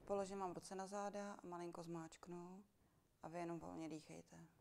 Položím vám ruce na záda a malinko zmáčknu a vy jenom volně dýchejte.